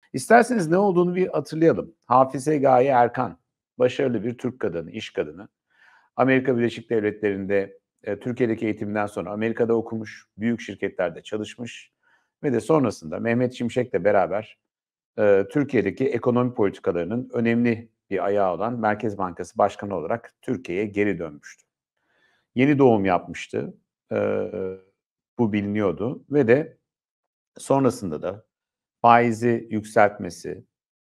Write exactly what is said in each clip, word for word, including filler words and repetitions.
İsterseniz ne olduğunu bir hatırlayalım. Hafize Gaye Erkan, başarılı bir Türk kadını, iş kadını. Amerika Birleşik Devletleri'nde e, Türkiye'deki eğitiminden sonra Amerika'da okumuş, büyük şirketlerde çalışmış ve de sonrasında Mehmet Şimşek'le beraber e, Türkiye'deki ekonomi politikalarının önemli bir ayağı olan Merkez Bankası Başkanı olarak Türkiye'ye geri dönmüştü. Yeni doğum yapmıştı, e, bu biliniyordu ve de sonrasında da faizi yükseltmesi,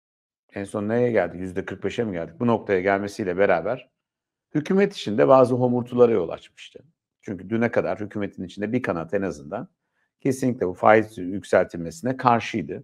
en son nereye geldik? yüzde kırk beşe mi geldik? Bu noktaya gelmesiyle beraber hükümet içinde bazı homurtulara yol açmıştı. Çünkü düne kadar hükümetin içinde bir kanat en azından kesinlikle bu faiz yükseltilmesine karşıydı.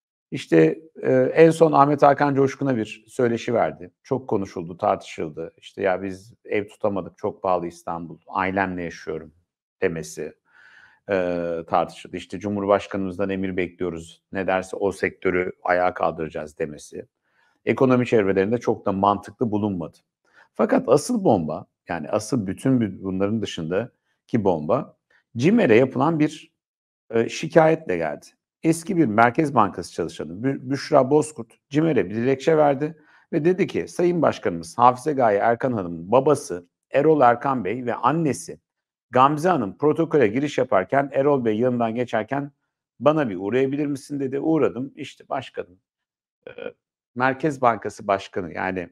İşte e, en son Ahmet Hakan Coşkun'a bir söyleşi verdi. Çok konuşuldu, tartışıldı. İşte ya biz ev tutamadık, çok pahalı İstanbul, ailemle yaşıyorum demesi e, tartışıldı. İşte Cumhurbaşkanımızdan emir bekliyoruz, ne derse o sektörü ayağa kaldıracağız demesi. Ekonomi çevrelerinde çok da mantıklı bulunmadı. Fakat asıl bomba, yani asıl bütün bunların dışındaki bomba, CİMER'e yapılan bir e, şikayetle geldi. Eski bir Merkez Bankası çalışanı Bü- Büşra Bozkurt CİMER'e bir dilekçe verdi ve dedi ki Sayın Başkanımız Hafize Gaye Erkan Hanım'ın babası Erol Erkan Bey ve annesi Gamze Hanım protokole giriş yaparken Erol Bey yanından geçerken bana bir uğrayabilir misin dedi. Uğradım. İşte başkanım, e, Merkez Bankası Başkanı yani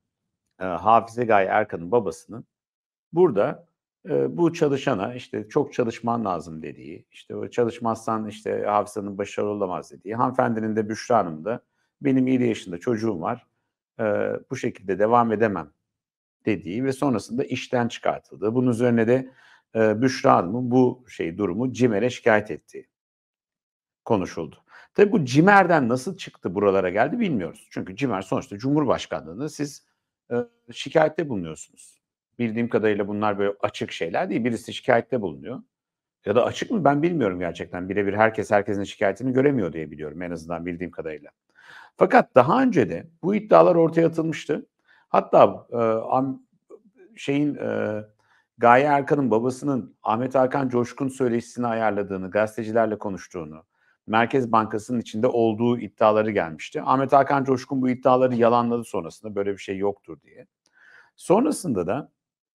e, Hafize Gaye Erkan'ın babasının burada e, bu çalışana işte çok çalışman lazım dediği, işte o çalışmazsan işte Hafize'nin başarılı olamaz dediği, hanımefendinin de Büşra Hanım da benim yedi yaşında çocuğum var, e, bu şekilde devam edemem dediği ve sonrasında işten çıkartıldığı. Bunun üzerine de e, Büşra Hanım'ın bu şey durumu CİMER'e şikayet ettiği konuşuldu. Tabii bu CİMER'den nasıl çıktı buralara geldi bilmiyoruz. Çünkü CİMER sonuçta Cumhurbaşkanlığı'nda siz e, şikayette bulunuyorsunuz. Bildiğim kadarıyla bunlar böyle açık şeyler değil. Birisi şikayette bulunuyor. Ya da açık mı ben bilmiyorum gerçekten. Birebir herkes herkesin şikayetini göremiyor diye biliyorum en azından bildiğim kadarıyla. Fakat daha önce de bu iddialar ortaya atılmıştı. Hatta e, am, şeyin e, Gaye Erkan'ın babasının Ahmet Hakan Coşkun söyleşisini ayarladığını, gazetecilerle konuştuğunu, Merkez Bankası'nın içinde olduğu iddiaları gelmişti. Ahmet Hakan Coşkun bu iddiaları yalanladı sonrasında böyle bir şey yoktur diye. Sonrasında da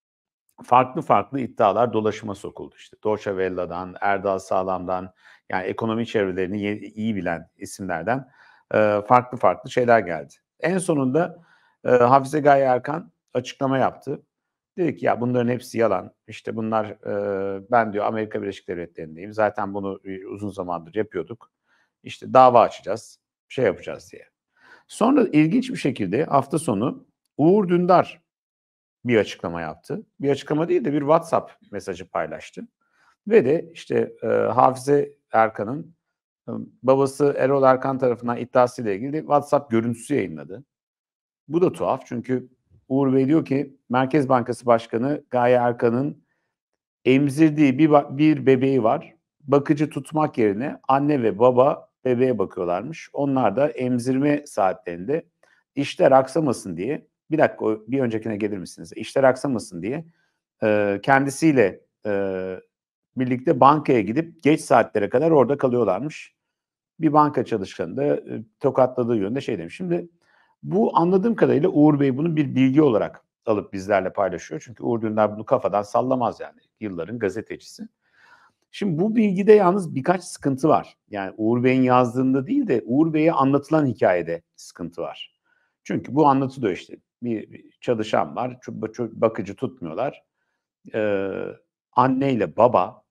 farklı farklı iddialar dolaşıma sokuldu. İşte Deutsche Welle'dan, Erdal Sağlam'dan yani ekonomi çevrelerini iyi bilen isimlerden e, farklı farklı şeyler geldi. En sonunda e, Hafize Gaye Erkan açıklama yaptı. Dedi ki ya bunların hepsi yalan. İşte bunlar e, ben diyor Amerika Birleşik Devletleri'ndeyim. Zaten bunu uzun zamandır yapıyorduk. İşte dava açacağız, şey yapacağız diye. Sonra ilginç bir şekilde hafta sonu Uğur Dündar bir açıklama yaptı. Bir açıklama değil de bir WhatsApp mesajı paylaştı. Ve de işte e, Hafize Erkan'ın e, babası Erol Erkan tarafından iddiasıyla ilgili WhatsApp görüntüsü yayınladı. Bu da tuhaf çünkü Uğur Bey diyor ki Merkez Bankası Başkanı Gaye Erkan'ın emzirdiği bir, bir bebeği var. Bakıcı tutmak yerine anne ve baba bebeğe bakıyorlarmış. Onlar da emzirme saatlerinde işler aksamasın diye, bir dakika bir öncekine gelir misiniz? İşler aksamasın diye e, kendisiyle e, birlikte bankaya gidip geç saatlere kadar orada kalıyorlarmış. Bir banka çalışanı da e, tokatladığı yönde şey demiş. Şimdi bu anladığım kadarıyla Uğur Bey bunu bir bilgi olarak alıp bizlerle paylaşıyor. Çünkü Uğur Dündar bunu kafadan sallamaz yani. Yılların gazetecisi. Şimdi bu bilgide yalnız birkaç sıkıntı var. Yani Uğur Bey'in yazdığında değil de Uğur Bey'e anlatılan hikayede sıkıntı var. Çünkü bu anlatılıyor işte. Bir, bir çalışan var, bakıcı tutmuyorlar. Ee, anne ile baba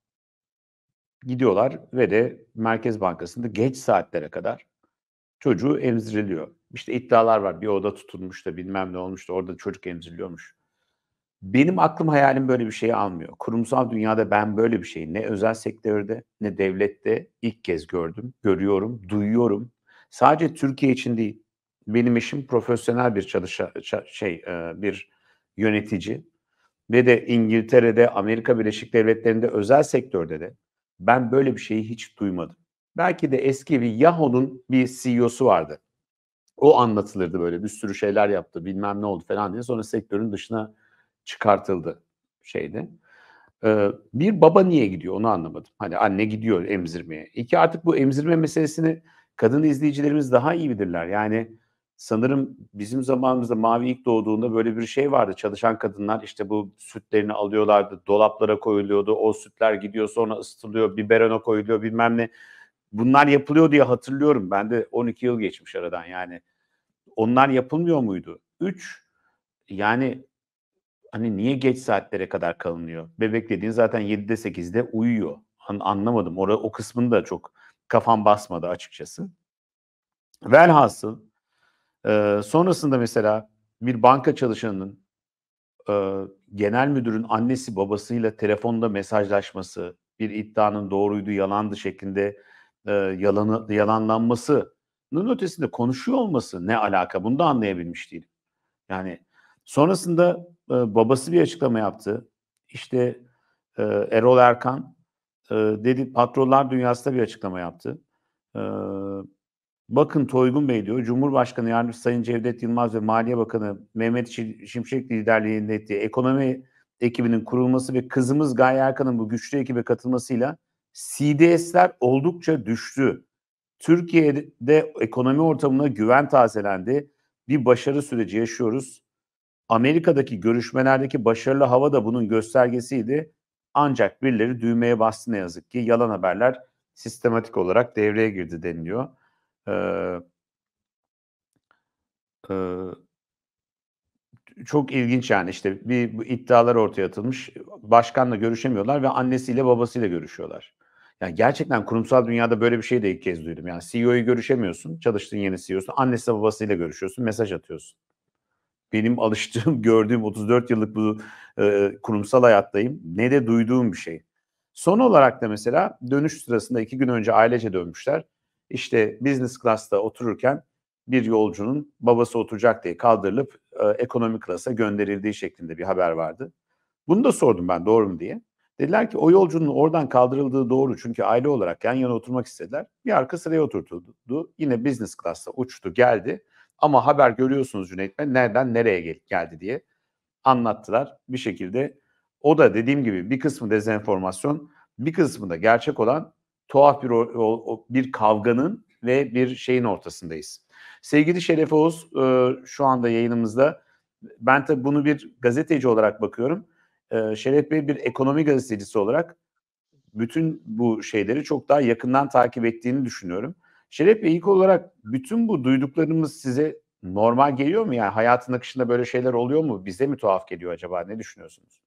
gidiyorlar ve de Merkez Bankası'nda geç saatlere kadar çocuğu emziriliyor. İşte iddialar var. Bir oda tutulmuş da bilmem ne olmuş da orada çocuk emziriliyormuş. Benim aklım hayalim böyle bir şeyi almıyor. Kurumsal dünyada ben böyle bir şeyi ne özel sektörde ne devlette ilk kez gördüm, görüyorum, duyuyorum. Sadece Türkiye için değil. Benim eşim profesyonel bir çalışa, şey bir yönetici ve de İngiltere'de, Amerika Birleşik Devletleri'nde özel sektörde de ben böyle bir şeyi hiç duymadım. Belki de eski bir Yahoo'nun bir C E O'su vardı. O anlatılırdı böyle bir sürü şeyler yaptı bilmem ne oldu falan diye sonra sektörün dışına çıkartıldı şeyde. Ee, bir baba niye gidiyor onu anlamadım. Hani anne gidiyor emzirmeye. İki artık bu emzirme meselesini kadın izleyicilerimiz daha iyi bilirler. Yani sanırım bizim zamanımızda Mavi ilk doğduğunda böyle bir şey vardı. Çalışan kadınlar işte bu sütlerini alıyorlardı, dolaplara koyuluyordu. O sütler gidiyor sonra ısıtılıyor, biberona koyuluyor bilmem ne. Bunlar yapılıyor diye hatırlıyorum. Ben de on iki yıl geçmiş aradan yani. Onlar yapılmıyor muydu? Üç, yani hani niye geç saatlere kadar kalınıyor? Bebek dediğin zaten yedide sekizde uyuyor. An- anlamadım. Ora, o kısmını da çok kafam basmadı açıkçası. Velhasıl e, sonrasında mesela bir banka çalışanının e, genel müdürün annesi babasıyla telefonda mesajlaşması, bir iddianın doğruydu yalandı şeklinde e, yalanı yalanlanmasının ötesinde konuşuyor olması ne alaka? Bunu da anlayabilmiş değilim. Yani sonrasında e, babası bir açıklama yaptı. İşte e, Erol Erkan e, dedi patronlar dünyasında bir açıklama yaptı. E, Bakın Toygun Bey diyor, Cumhurbaşkanı Yardımcısı Sayın Cevdet Yılmaz ve Maliye Bakanı Mehmet Şimşek liderliğinde ettiği ekonomi ekibinin kurulması ve kızımız Gaye Erkan'ın bu güçlü ekibe katılmasıyla C D S'ler oldukça düştü. Türkiye'de ekonomi ortamına güven tazelendi. Bir başarı süreci yaşıyoruz. Amerika'daki görüşmelerdeki başarılı hava da bunun göstergesiydi. Ancak birileri düğmeye bastı ne yazık ki. Yalan haberler sistematik olarak devreye girdi deniliyor. Ee, e, Çok ilginç yani işte bir, bir iddialar ortaya atılmış. Başkanla görüşemiyorlar ve annesiyle babasıyla görüşüyorlar. Yani gerçekten kurumsal dünyada böyle bir şey de ilk kez duydum. Yani C E O'yu görüşemiyorsun, çalıştığın yeni C E O'su, annesi babasıyla görüşüyorsun, mesaj atıyorsun. Benim alıştığım, gördüğüm otuz dört yıllık bu e, kurumsal hayattayım. Ne de duyduğum bir şey. Son olarak da mesela dönüş sırasında iki gün önce ailece dönmüşler. İşte business class'ta otururken bir yolcunun babası oturacak diye kaldırılıp e, ekonomi klasa gönderildiği şeklinde bir haber vardı. Bunu da sordum ben doğru mu diye. Dediler ki o yolcunun oradan kaldırıldığı doğru çünkü aile olarak yan yana oturmak istediler. Bir arka sıraya oturtuldu. Yine business class'ta uçtu geldi. Ama haber görüyorsunuz Cüneyt Bey nereden nereye gel- geldi diye anlattılar bir şekilde. O da dediğim gibi bir kısmı dezenformasyon, bir kısmı da gerçek olan tuhaf bir o- o- bir kavganın ve bir şeyin ortasındayız. Sevgili Şeref Oğuz e, şu anda yayınımızda. Ben tabii bunu bir gazeteci olarak bakıyorum. E, Şeref Bey bir ekonomi gazetecisi olarak bütün bu şeyleri çok daha yakından takip ettiğini düşünüyorum. Şeref Bey ilk olarak bütün bu duyduklarımız size normal geliyor mu? Yani hayatın akışında böyle şeyler oluyor mu? Bize mi tuhaf geliyor acaba? Ne düşünüyorsunuz?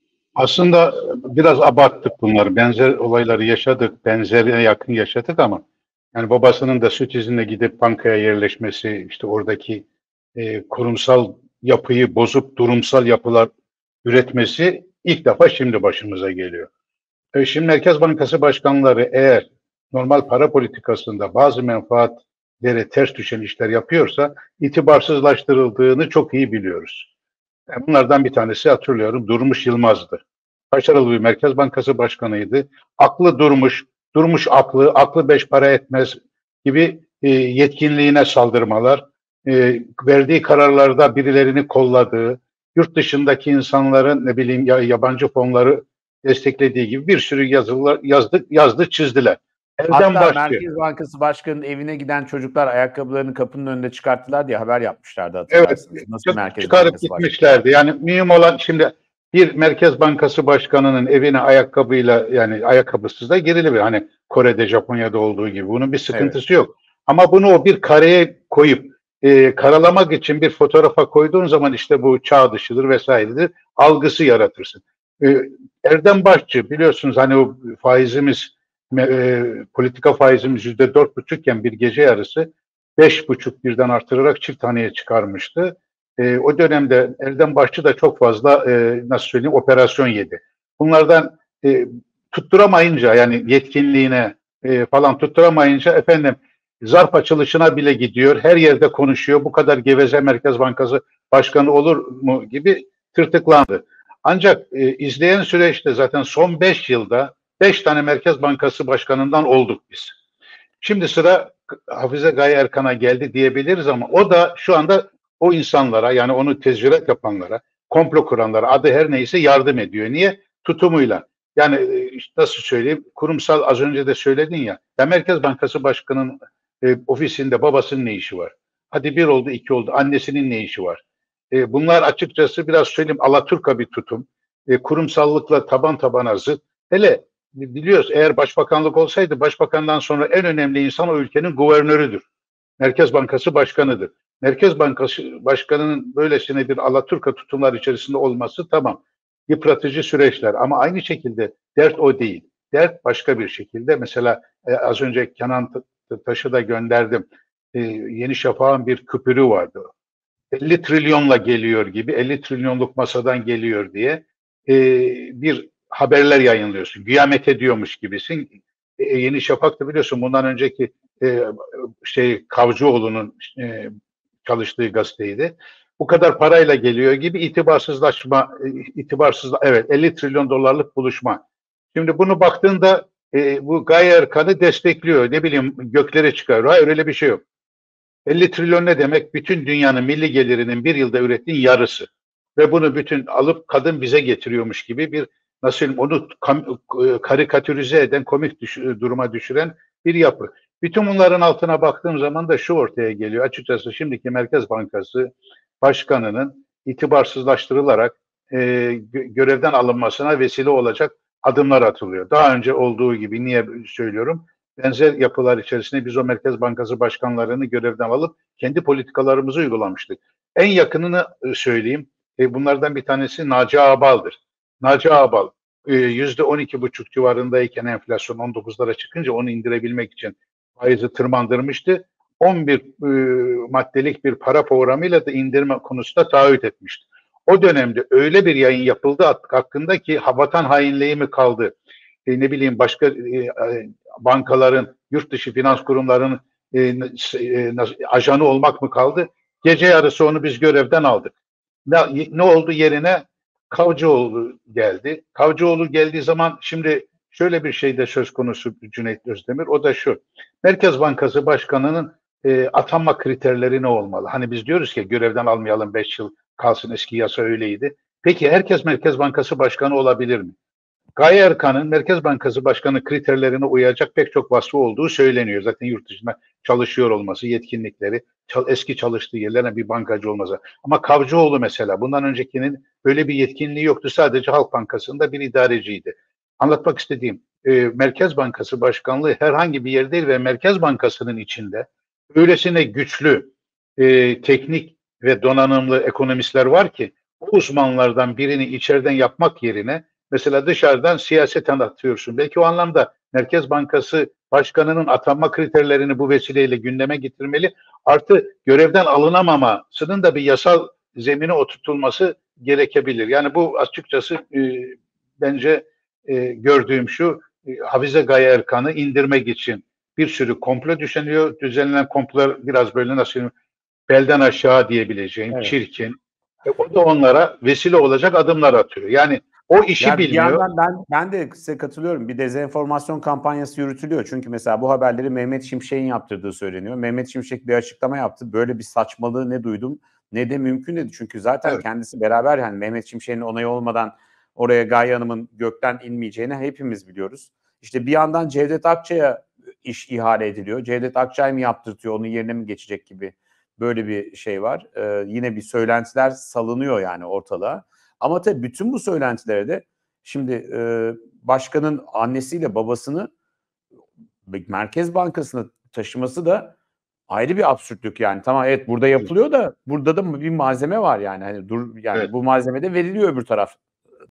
Aslında biraz abarttık bunları. Benzer olayları yaşadık, benzerine yakın yaşadık ama yani babasının da süt izinle gidip bankaya yerleşmesi, işte oradaki e, kurumsal yapıyı bozup durumsal yapılar üretmesi ilk defa şimdi başımıza geliyor. E, şimdi Merkez Bankası başkanları eğer normal para politikasında bazı menfaatlere ters düşen işler yapıyorsa itibarsızlaştırıldığını çok iyi biliyoruz. Yani bunlardan bir tanesi hatırlıyorum Durmuş Yılmaz'dı. Başarılı bir Merkez Bankası başkanıydı. Aklı durmuş, durmuş aklı, aklı beş para etmez gibi e, yetkinliğine saldırmalar, e, verdiği kararlarda birilerini kolladığı, yurt dışındaki insanların ne bileyim ya, yabancı fonları desteklediği gibi bir sürü yazılar yazdı, yazdı çizdiler. Elden Hatta başlıyor. Merkez Bankası Başkanı'nın evine giden çocuklar ayakkabılarını kapının önünde çıkarttılar diye haber yapmışlardı Evet, hatırlarsınız. Nasıl çık- Merkez çıkarıp Bankası Başkanı? gitmişlerdi. Yani mühim olan şimdi bir Merkez Bankası Başkanı'nın evine ayakkabıyla yani ayakkabısız da girilir. Hani Kore'de, Japonya'da olduğu gibi. Bunun bir Evet. sıkıntısı yok. Ama bunu o bir kareye koyup e, karalamak için bir fotoğrafa koyduğun zaman işte bu çağ dışıdır vesairedir. Algısı yaratırsın. E, Erdem Başçı biliyorsunuz hani o faizimiz e, politika faizimiz yüzde dört buçukken bir gece yarısı beş buçuk birden artırarak çift haneye çıkarmıştı. E, o dönemde Erdem Başçı da çok fazla e, nasıl söyleyeyim operasyon yedi. Bunlardan e, tutturamayınca yani yetkinliğine e, falan tutturamayınca efendim zarf açılışına bile gidiyor. Her yerde konuşuyor. Bu kadar geveze Merkez Bankası Başkanı olur mu gibi tırtıklandı. Ancak e, izleyen süreçte zaten son beş yılda beş tane Merkez Bankası Başkanı'ndan olduk biz. Şimdi sıra Hafize Gaye Erkan'a geldi diyebiliriz ama o da şu anda o insanlara yani onu tezvirat yapanlara, komplo kuranlara adı her neyse yardım ediyor. Niye? Tutumuyla. Yani işte nasıl söyleyeyim? Kurumsal az önce de söyledin ya. Ya Merkez Bankası Başkanı'nın E, ofisinde babasının ne işi var? Hadi bir oldu, iki oldu. Annesinin ne işi var? E, bunlar açıkçası biraz söyleyeyim alaturka bir tutum. E, kurumsallıkla taban tabana zıt. Hele biliyoruz eğer başbakanlık olsaydı başbakandan sonra en önemli insan o ülkenin guvernörüdür. Merkez Bankası Başkanı'dır. Merkez Bankası Başkanı'nın böylesine bir alaturka tutumlar içerisinde olması tamam. Yıpratıcı süreçler ama aynı şekilde dert o değil. Dert başka bir şekilde. Mesela e, az önce Kenan Taş'ı da gönderdim. E, Yeni Şafak'ın bir küpürü vardı. elli trilyonla geliyor gibi, elli trilyonluk masadan geliyor diye e, bir haberler yayınlıyorsun. Güyamet ediyormuş gibisin. E, Yeni Şafak'ta biliyorsun bundan önceki e, şey Kavcıoğlu'nun e, çalıştığı gazeteydi. Bu kadar parayla geliyor gibi itibarsızlaşma, e, itibarsız, evet elli trilyon dolarlık buluşma. Şimdi bunu baktığında e, bu Gaye Erkan'ı destekliyor. Ne bileyim göklere çıkıyor. Hayır öyle bir şey yok. elli trilyon ne demek? Bütün dünyanın milli gelirinin bir yılda ürettiğin yarısı. Ve bunu bütün alıp kadın bize getiriyormuş gibi bir nasıl onu karikatürize eden, komik düş duruma düşüren bir yapı. Bütün bunların altına baktığım zaman da şu ortaya geliyor. Açıkçası şimdiki Merkez Bankası Başkanı'nın itibarsızlaştırılarak e, görevden alınmasına vesile olacak adımlar atılıyor. Daha önce olduğu gibi niye söylüyorum? Benzer yapılar içerisinde biz o Merkez Bankası başkanlarını görevden alıp kendi politikalarımızı uygulamıştık. En yakınını söyleyeyim. E, bunlardan bir tanesi Naci Ağbal'dır. Naci Ağbal yüzde on iki buçuk civarındayken enflasyon on dokuzlara çıkınca onu indirebilmek için faizi tırmandırmıştı. on bir e, maddelik bir para programıyla da indirme konusunda taahhüt etmişti. O dönemde öyle bir yayın yapıldı hakkında ki vatan hainliği mi kaldı? E, ne bileyim başka e, bankaların, yurt dışı finans kurumlarının e, e, ajanı olmak mı kaldı? Gece yarısı onu biz görevden aldık. Ne, ne oldu yerine? Kavcıoğlu geldi. Kavcıoğlu geldiği zaman şimdi şöyle bir şey de söz konusu Cüneyt Özdemir. O da şu. Merkez Bankası Başkanı'nın e, atanma kriterleri ne olmalı? Hani biz diyoruz ki görevden almayalım beş yıl kalsın, eski yasa öyleydi. Peki herkes Merkez Bankası Başkanı olabilir mi? Gaye Erkan'ın Merkez Bankası Başkanı kriterlerine uyacak pek çok vasfı olduğu söyleniyor. Zaten yurt dışında çalışıyor olması, yetkinlikleri, eski çalıştığı yerlerine bir bankacı olması. Ama Kavcıoğlu mesela bundan öncekinin böyle bir yetkinliği yoktu. Sadece Halk Bankası'nda bir idareciydi. Anlatmak istediğim e, Merkez Bankası Başkanlığı herhangi bir yer değil ve Merkez Bankası'nın içinde öylesine güçlü, e, teknik ve donanımlı ekonomistler var ki o uzmanlardan birini içeriden yapmak yerine mesela dışarıdan siyaset anlatıyorsun. Belki o anlamda Merkez Bankası Başkanı'nın atanma kriterlerini bu vesileyle gündeme getirmeli. Artı görevden alınamamasının da bir yasal zemine oturtulması gerekebilir. Yani bu açıkçası e, bence e, gördüğüm şu, e, Hafize Gaye Erkan'ı indirmek için bir sürü komplo düşünüyor. Düzenlenen komplolar biraz böyle nasıl belden aşağı diyebileceğim, evet. Çirkin. E, o da onlara vesile olacak adımlar atıyor. Yani o işi yani bilmiyor. Bir yandan ben, ben de size katılıyorum. Bir dezenformasyon kampanyası yürütülüyor. Çünkü mesela bu haberleri Mehmet Şimşek'in yaptırdığı söyleniyor. Mehmet Şimşek bir açıklama yaptı. Böyle bir saçmalığı ne duydum ne de mümkün dedi. Çünkü zaten evet. kendisi beraber yani Mehmet Şimşek'in onayı olmadan oraya Gaye Hanım'ın gökten inmeyeceğini hepimiz biliyoruz. İşte bir yandan Cevdet Akçay'a iş ihale ediliyor. Cevdet Akçay mı yaptırtıyor, onun yerine mi geçecek gibi böyle bir şey var. Ee, yine bir söylentiler salınıyor yani ortalığa. Ama tabii bütün bu söylentilere de şimdi e, başkanın annesiyle babasını Merkez Bankası'na taşıması da ayrı bir absürtlük yani. Tamam evet burada yapılıyor da burada da bir malzeme var yani. Hani dur yani evet. Bu malzeme de veriliyor öbür taraf